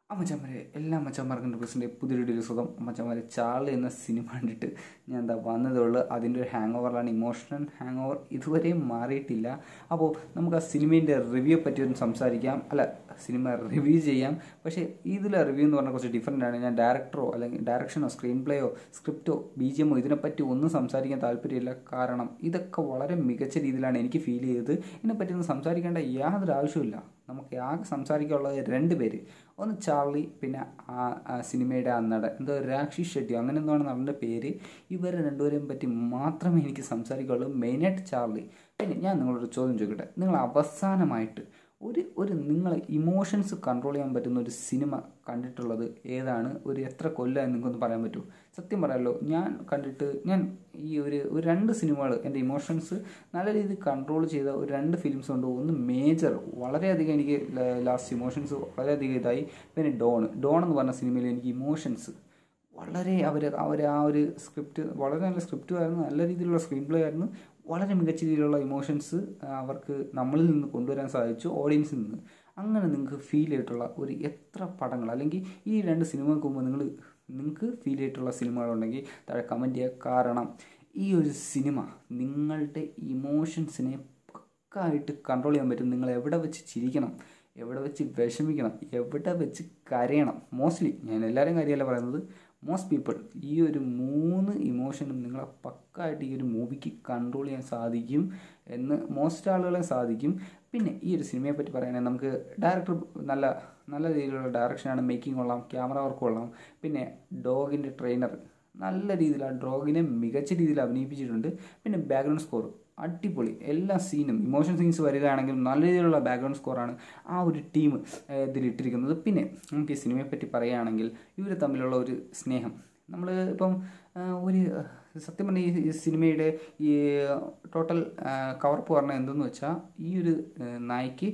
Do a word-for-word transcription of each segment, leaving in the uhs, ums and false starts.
അമ്മച്ചന്മാരെ എല്ലാ അമ്മച്ചന്മാർക്കും പ്രസിൻ്റെ പുതിയൊരു വീഡിയോ സുഖം. അമ്മച്ചന്മാരെ ചാർലി എന്ന സിനിമ കണ്ടിട്ട് ഞാൻ എന്താ വന്നതുള്ളൂ. അതിൻ്റെ ഒരു ഹാങ് ഓവറിലാണ്, ഇമോഷണൽ ഹാങ് ഓവർ ഇതുവരെയും മാറിയിട്ടില്ല. അപ്പോൾ നമുക്ക് ആ സിനിമേൻ്റെ റിവ്യൂ പറ്റി ഒന്ന് സംസാരിക്കാം, അല്ല സിനിമ റിവ്യൂ ചെയ്യാം. പക്ഷേ ഇതിലെ റിവ്യൂ എന്ന് പറഞ്ഞാൽ കുറച്ച് ഡിഫറൻ്റ് ആണ്. ഞാൻ ഡയറക്ടറോ അല്ലെങ്കിൽ ഡയറക്ഷനോ സ്ക്രീൻ പ്ലേയോ സ്ക്രിപ്റ്റോ ബി ജി എമ്മോ ഇതിനെപ്പറ്റി ഒന്നും സംസാരിക്കാൻ താല്പര്യമില്ല. കാരണം ഇതൊക്കെ വളരെ മികച്ച രീതിയിലാണ് എനിക്ക് ഫീൽ ചെയ്തത്. ഇതിനെപ്പറ്റി ഒന്നും സംസാരിക്കേണ്ട യാതൊരു ആവശ്യമില്ല. നമുക്ക് ആകെ സംസാരിക്കാനുള്ളത് രണ്ട് പേര്, ഒന്ന് ചാർലി, പിന്നെ ആ സിനിമയുടെ ആ നടൻ എന്തോ രാക്ഷി ഷെട്ടി അങ്ങനെ എന്താണ് നടൻ്റെ പേര്. ഇവരെ രണ്ടുപേരെയും പറ്റി മാത്രമേ എനിക്ക് സംസാരിക്കാനുള്ളൂ, മെയിനായിട്ട് ചാർലി. പിന്നെ ഞാൻ നിങ്ങളൊരു ചോദ്യം ചോദിക്കട്ടെ, നിങ്ങൾ അവസാനമായിട്ട് ഒരു ഒരു നിങ്ങളെ ഇമോഷൻസ് കൺട്രോൾ ചെയ്യാൻ പറ്റുന്ന ഒരു സിനിമ കണ്ടിട്ടുള്ളത് ഏതാണ്? ഒരു എത്ര കൊല്ലമായി നിങ്ങൾക്കൊന്ന് പറയാൻ പറ്റുമോ? സത്യം പറയാമല്ലോ, ഞാൻ കണ്ടിട്ട് ഞാൻ ഈ ഒരു ഒരു രണ്ട് സിനിമകൾ എൻ്റെ ഇമോഷൻസ് നല്ല രീതിയിൽ കൺട്രോൾ ചെയ്ത ഒരു രണ്ട് ഫിലിംസ് ഉണ്ട്. ഒന്ന് മേജർ, വളരെയധികം എനിക്ക് ലാസ്റ്റ് ഇമോഷൻസ് വളരെയധികം ഇതായി. പിന്നെ ഡോൺ ഡോൺ എന്ന് പറഞ്ഞ സിനിമയിൽ എനിക്ക് ഇമോഷൻസ് വളരെ അവർ അവർ ആ ഒരു സ്ക്രിപ്റ്റ് വളരെ നല്ല സ്ക്രിപ്റ്റും ആയിരുന്നു, നല്ല രീതിയിലുള്ള സ്ക്രീൻ പ്ലേ ആയിരുന്നു, വളരെ മികച്ച രീതിയിലുള്ള ഇമോഷൻസ് അവർക്ക് നമ്മളിൽ നിന്ന് കൊണ്ടുവരാൻ സാധിച്ചു, ഓഡിയൻസിൽ നിന്ന്. അങ്ങനെ നിങ്ങൾക്ക് ഫീൽ ചെയ്തിട്ടുള്ള ഒരു എത്ര പടങ്ങൾ അല്ലെങ്കിൽ ഈ രണ്ട് സിനിമകൾക്ക് മുമ്പ് നിങ്ങൾ നിങ്ങൾക്ക് ഫീൽ ചെയ്തിട്ടുള്ള സിനിമകളുണ്ടെങ്കിൽ താഴെ കമൻറ്റ് ചെയ്യുക. കാരണം ഈ ഒരു സിനിമ നിങ്ങളുടെ ഇമോഷൻസിനെ പക്കായിട്ട് കൺട്രോൾ ചെയ്യാൻ പറ്റും. നിങ്ങൾ എവിടെ വെച്ച് ചിരിക്കണം, എവിടെ വെച്ച് വിഷമിക്കണം, എവിടെ വെച്ച് കരയണം. മോസ്റ്റ്ലി ഞാൻ എല്ലാവരെയും കാര്യമല്ല പറയുന്നത്, മോസ്റ്റ് പീപ്പിൾ ഈ ഒരു മൂന്ന് ഇമോഷനും നിങ്ങളെ പക്കായിട്ട് ഈ ഒരു മൂവിക്ക് കൺട്രോൾ ചെയ്യാൻ സാധിക്കും എന്ന് മോസ്റ്റ് ആളുകളെ സാധിക്കും. പിന്നെ ഈ ഒരു സിനിമയെ പറ്റി പറയുകയാണെങ്കിൽ നമുക്ക് ഡയറക്ടർ നല്ല നല്ല രീതിയിലുള്ള ഡയറക്ഷനാണ്, മേക്കിംഗ് കൊള്ളാം, ക്യാമറ വർക്ക് കൊള്ളാം. പിന്നെ ഡോഗിൻ്റെ ട്രെയിനർ നല്ല രീതിയിൽ ആ ഡോഗിനെ മികച്ച രീതിയിൽ അഭിനയിപ്പിച്ചിട്ടുണ്ട്. പിന്നെ ബാക്ക്ഗ്രൗണ്ട് സ്കോർ അടിപൊളി, എല്ലാ സീനും ഇമോഷൻ സീൻസ് വരികയാണെങ്കിൽ നല്ല രീതിയിലുള്ള ബാക്ക്ഗ്രൗണ്ട് സ്കോറാണ് ആ ഒരു ടീം ഇതിലിട്ടിരിക്കുന്നത്. പിന്നെ നമുക്ക് ഈ സിനിമയെ പറ്റി പറയുകയാണെങ്കിൽ ഇവർ തമ്മിലുള്ള ഒരു സ്നേഹം, നമ്മൾ ഇപ്പം ഒരു സത്യം പറഞ്ഞാൽ ഈ സിനിമയുടെ ഈ ടോട്ടൽ കവർപ്പ് പറഞ്ഞാൽ എന്തെന്ന് വെച്ചാൽ, ഈ ഒരു നായ്ക്ക്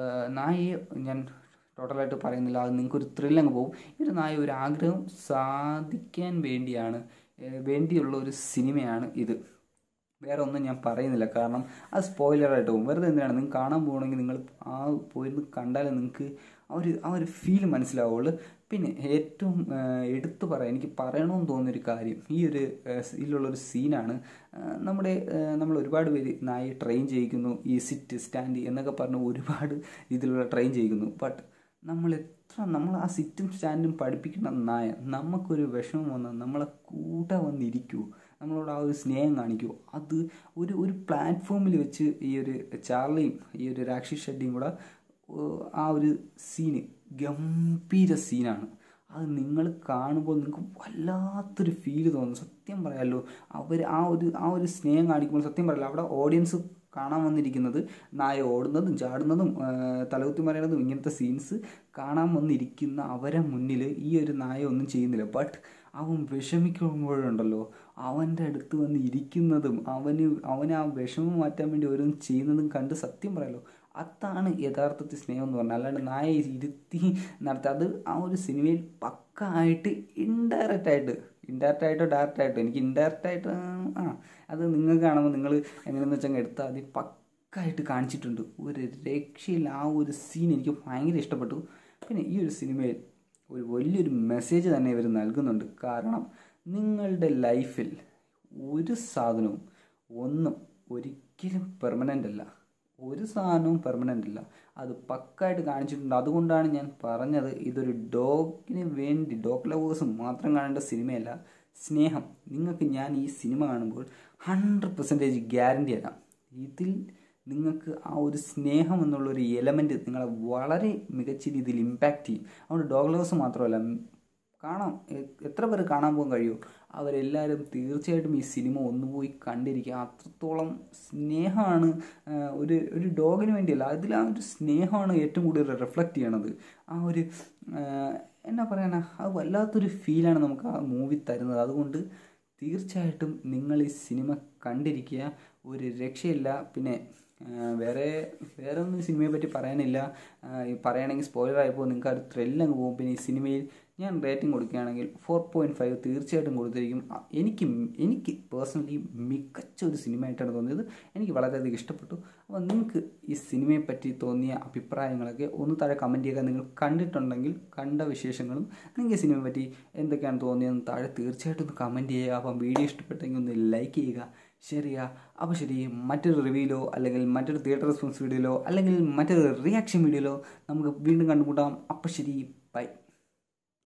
നായയെ ഞാൻ ടോട്ടലായിട്ട് പറയുന്നില്ല, അത് നിങ്ങൾക്കൊരു ത്രില്ലങ്ങ് പോകും. ഈ ഒരു നായ ഒരു ആഗ്രഹം സാധിക്കാൻ വേണ്ടിയാണ് വേണ്ടിയുള്ള ഒരു സിനിമയാണ് ഇത്. വേറെ ഒന്നും ഞാൻ പറയുന്നില്ല, കാരണം അത് സ്പോയിലറായിട്ട് പോകും. വെറുതെ എന്തിനാണ്, നിങ്ങൾക്ക് കാണാൻ പോകണമെങ്കിൽ നിങ്ങൾ ആ പോയിരുന്ന് കണ്ടാലേ നിങ്ങൾക്ക് ആ ഒരു ആ ഒരു ഫീൽ മനസ്സിലാവുള്ളൂ. പിന്നെ ഏറ്റവും എടുത്തു പറയാം, എനിക്ക് പറയണമെന്ന് തോന്നുന്നൊരു കാര്യം ഈ ഒരു ഇതിലുള്ളൊരു സീനാണ്. നമ്മുടെ നമ്മൾ ഒരുപാട് പേര് നായി ട്രെയിൻ ചെയ്യിക്കുന്നു, ഈ സിറ്റ് സ്റ്റാൻഡ് എന്നൊക്കെ പറഞ്ഞ് ഒരുപാട് രീതിയിലുള്ള ട്രെയിൻ ചെയ്യിക്കുന്നു. ബട്ട് നമ്മൾ എത്ര നമ്മൾ ആ സിറ്റും സ്റ്റാൻഡും പഠിപ്പിക്കുന്ന നായ നമുക്കൊരു വിഷമം വന്നാൽ നമ്മളെ കൂടെ വന്നിരിക്കുമോ, നമ്മളോട് ആ ഒരു സ്നേഹം കാണിക്കുമോ? അത് ഒരു ഒരു പ്ലാറ്റ്ഫോമിൽ വെച്ച് ഈ ഒരു ചാർലിയും ഈ ഒരു രാക്ഷി ഷെട്ടിയും കൂടെ ആ ഒരു സീന് ഗംഭീര സീനാണ്. അത് നിങ്ങൾ കാണുമ്പോൾ നിങ്ങൾക്ക് വല്ലാത്തൊരു ഫീല് തോന്നും. സത്യം പറയാമല്ലോ, അവർ ആ ഒരു ആ ഒരു സ്നേഹം കാണിക്കുമ്പോൾ സത്യം പറയാമല്ലോ, അവിടെ ഓഡിയൻസ് കാണാൻ വന്നിരിക്കുന്നത് നായ ഓടുന്നതും ചാടുന്നതും തലകുത്തി മറിയുന്നതും ഇങ്ങനത്തെ സീൻസ് കാണാൻ വന്നിരിക്കുന്ന അവരെ മുന്നിൽ ഈ ഒരു നായ ഒന്നും ചെയ്യുന്നില്ല. ബട്ട് അവൻ വിഷമിക്കുമ്പോഴുണ്ടല്ലോ അവൻ്റെ അടുത്ത് വന്ന് ഇരിക്കുന്നതും അവന് അവന് ആ വിഷമം മാറ്റാൻ വേണ്ടി ഓരോന്നും ചെയ്യുന്നതും കണ്ട് സത്യം പറയാമല്ലോ, അതാണ് യഥാർത്ഥത്തിൽ സ്നേഹം എന്ന് പറഞ്ഞാൽ. അല്ലാണ്ട് നായ ഇരുത്തി നടത്തുക, അത് ആ ഒരു സിനിമയിൽ പക്കായിട്ട് ഇൻഡയറക്റ്റായിട്ട് ഇൻഡയറക്റ്റായിട്ടോ ഡയറക്റ്റായിട്ടോ എനിക്ക് ഇൻഡയറക്റ്റായിട്ട് ആ അത് നിങ്ങൾക്ക് കാണുമ്പോൾ നിങ്ങൾ എങ്ങനെയെന്ന് വെച്ചാൽ എടുത്താൽ അത് പക്കായിട്ട് കാണിച്ചിട്ടുണ്ട്. ഒരു രക്ഷയിൽ ആ ഒരു സീൻ എനിക്ക് ഭയങ്കര ഇഷ്ടപ്പെട്ടു. പിന്നെ ഈ ഒരു സിനിമയിൽ ഒരു വലിയൊരു മെസ്സേജ് തന്നെ ഇവർ നൽകുന്നുണ്ട്. കാരണം നിങ്ങളുടെ ലൈഫിൽ ഒരു സാധനവും ഒന്നും ഒരിക്കലും പെർമനൻ്റ് അല്ല, ഒരു സാധനവും പെർമനൻ്റ് അല്ല, അത് പക്കായിട്ട് കാണിച്ചിട്ടുണ്ട്. അതുകൊണ്ടാണ് ഞാൻ പറഞ്ഞത് ഇതൊരു ഡോഗിന് വേണ്ടി, ഡോഗ് ലവേഴ്സ് മാത്രം കാണേണ്ട സിനിമയല്ല. സ്നേഹം നിങ്ങൾക്ക് ഞാൻ ഈ സിനിമ കാണുമ്പോൾ ഹൺഡ്രഡ് പെർസെൻറ്റേജ് ഗ്യാരണ്ടി തരാം, ഇതിൽ നിങ്ങൾക്ക് ആ ഒരു സ്നേഹം എന്നുള്ളൊരു എലമെൻറ്റ് നിങ്ങളെ വളരെ മികച്ച രീതിയിൽ ഇമ്പാക്റ്റ് ചെയ്യും. അതുകൊണ്ട് ഡോഗ് ലവേഴ്സ് മാത്രമല്ല, കാണാം എത്ര പേര് കാണാൻ പോകാൻ കഴിയുമോ അവരെല്ലാവരും തീർച്ചയായിട്ടും ഈ സിനിമ ഒന്ന് പോയി കണ്ടിരിക്കുക. അത്രത്തോളം സ്നേഹമാണ് ഒരു ഒരു ഡോഗിന് വേണ്ടിയല്ല, അതിൽ ആ ഒരു സ്നേഹമാണ് ഏറ്റവും കൂടുതൽ റിഫ്ലക്റ്റ് ചെയ്യണത്. ആ ഒരു എന്നാ പറയാനാ, അത് വല്ലാത്തൊരു ഫീലാണ് നമുക്ക് ആ മൂവി തരുന്നത്. അതുകൊണ്ട് തീർച്ചയായിട്ടും നിങ്ങൾ ഈ സിനിമ കണ്ടിരിക്കുക, ഒരു രക്ഷയില്ല. പിന്നെ വേറെ വേറെ ഒന്നും സിനിമയെ പറ്റി പറയാനില്ല. ഈ പറയുകയാണെങ്കിൽ സ്പോയിലറായപ്പോൾ നിങ്ങൾക്ക് ആ ഒരു ത്രില്ലങ്ങ് പോകും. പിന്നെ ഈ സിനിമയിൽ ഞാൻ റേറ്റിംഗ് കൊടുക്കുകയാണെങ്കിൽ ഫോർ പോയിൻറ്റ് ഫൈവ് തീർച്ചയായിട്ടും കൊടുത്തിരിക്കും. എനിക്ക് എനിക്ക് പേഴ്സണലി മികച്ച ഒരു സിനിമയായിട്ടാണ് തോന്നിയത്. എനിക്ക് വളരെയധികം ഇഷ്ടപ്പെട്ടു. അപ്പോൾ നിങ്ങൾക്ക് ഈ സിനിമയെ പറ്റി തോന്നിയ അഭിപ്രായങ്ങളൊക്കെ ഒന്ന് താഴെ കമൻറ്റ് ചെയ്യുക. നിങ്ങൾ കണ്ടിട്ടുണ്ടെങ്കിൽ കണ്ട വിശേഷങ്ങളും നിങ്ങൾക്ക് ഈ സിനിമയെ പറ്റി എന്തൊക്കെയാണ് തോന്നിയതെന്ന് താഴെ തീർച്ചയായിട്ടും ഒന്ന് കമൻറ്റ് ചെയ്യുക. അപ്പം വീഡിയോ ഇഷ്ടപ്പെട്ടെങ്കിൽ ഒന്ന് ലൈക്ക് ചെയ്യുക, ഷെയർ ചെയ്യുക. അപ്പോൾ ശരി, മറ്റൊരു റിവ്യൂയിലോ അല്ലെങ്കിൽ മറ്റൊരു തിയേറ്റർ റെസ്പോൺസ് വീഡിയോയിലോ അല്ലെങ്കിൽ മറ്റൊരു റിയാക്ഷൻ വീഡിയോയിലോ നമുക്ക് വീണ്ടും കണ്ടുമുട്ടാം. അപ്പോൾ ശരി, ബൈ.